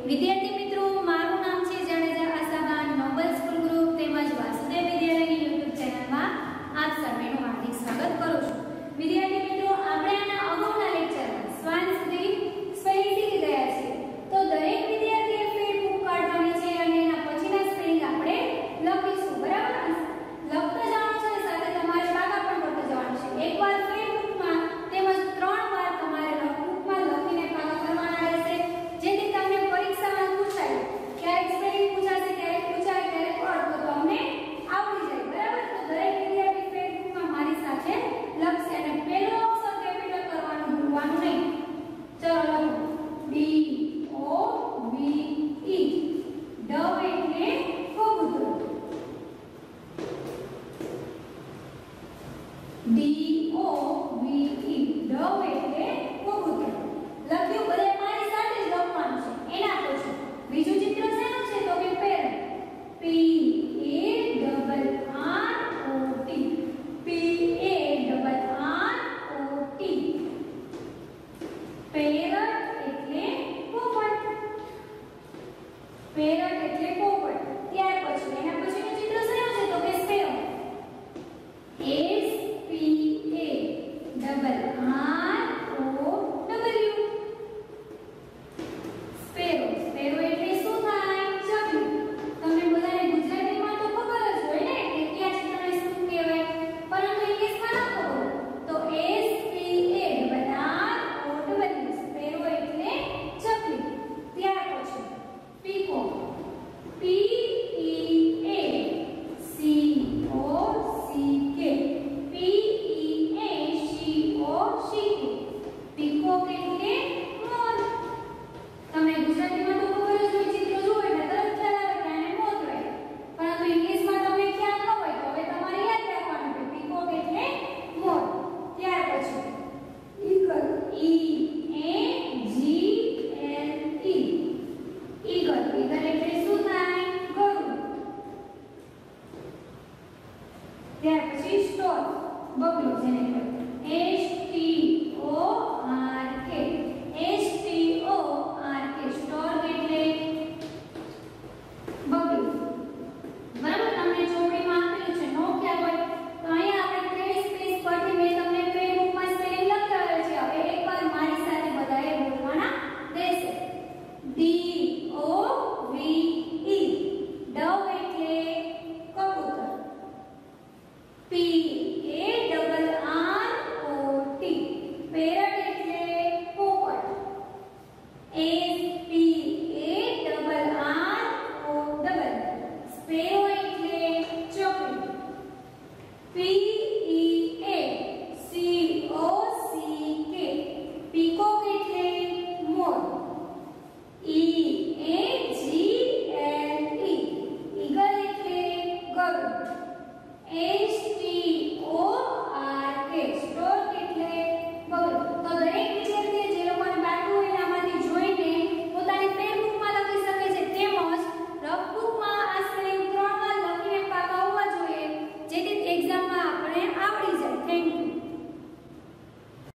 વિદ્યાર્થી મિત્રો, મારું નામ છે Jadeja Ashaban noble school group તેમજ વાસુદેવ વિદ્યાલયની YouTube ચેનલમાં આપ સર્વેનું હાર્દિક સ્વાગત કરું છું. વિદ્યાર્થી મિત્રો, આપણે આના અગાઉના લેક્ચરમાં શ્વાન સુધી સ્પેલિંગ શીખી ગયા છીએ. તો દરેક વિદ્યાર્થીએ ફેર બુક કાઢવાની છે અને એના પછીના સ્પેલિંગ આપણે લખીશું, બરાબર? લખતા જવાનું છે, સાથે તમારે ભાગા પણ કરતા જવાનું છે. એકવાર ફેર બુકમાં તેમજ 3 વાર તમારે નોટબુકમાં લખીને ભાગા કરવાના રહેશે, જેથી તમને પરીક્ષામાં પૂછાય, ક્યારેક સ્પેલિંગ પૂછાશે, ક્યારેક પૂછાય, ક્યારેક અર્થ, તો તમને આવડી જાય, બરાબર? તો દરેક વિદ્યાર્થી ફેર બુકમાં મારી સાથે લખશે અને પહેલો અક્ષર કેપિટલ કરવાનું ભૂલવાનું નહીં. ચલો લખો. ડી ઓ વી ઈ. ડવ એટલે કબૂતર. ડી ઓ વી ઈ. ડવ એટલે કબૂતર. લખ્યું, બધે મારી સાથે જ લખવાનું છે. એના પછી બીજું ચિત્ર શેનું છે? તો કે parrot. P A double R O T. P A double R O T. Parrot એટલે પોપટ. પેરટ એટલે પોપટ. ત્યાર પછી એના પછીનું ચિત્ર શેનું છે? તો કે sparrow. S P A double R O W. Sparrow. Sparrow એટલે શું થાય? ચકલી. તમને બધાને ગુજરાતીમાં તો ખબર જ હોય ને કે કયા ચિત્રને શું કહેવાય, પરંતુ ઇંગ્લિશમાં ન ખબર. તો S P A double R O W. Sparrow એટલે ચકલી. ત્યાર પછી peacock. P E A C O C K. P E A C O C K. Peacock એટલે મોર. તમને ગુજરાતીમાં તો ખબર જ હોય, ચિત્ર જુઓ એટલે તરત ખ્યાલ આવે કે આને મોર કહેવાય, પરંતુ ઇંગ્લિશમાં તમને ખ્યાલ ન હોય તો હવે તમારે યાદ રાખવાનું કે પીકોક એટલે મોર. ત્યાર પછી eagle. E A G L E. Eagle. Eagle એટલે શું થાય? ગરુડ. ત્યાર પછી સ્ટોર. બગલો, જેને કહેવાય. S T O R K. S T O R K. Stork એટલે બગલો. બરાબર? તમને ચોપડીમાં આપેલું છે, નો ખ્યાલ હોય તો અહીંયા આપણે 23 પેજ પરથી મેં તમને ફેર બુકમાં સ્પેલિંગ લખાવેલ છે. હવે એકવાર મારી સાથે બધાએ બોલવાના રહેશે. ડી ઓ વી ઈ. ડવ એટલે કબૂતર. P A double R O T. Parrot એટલે પોપટ. S P A double R O double. Sparrow એટલે ચકલી. P E A C O C K. Peacock એટલે મોર. ઈ A G L E. Eagle એટલે ગરુડ. S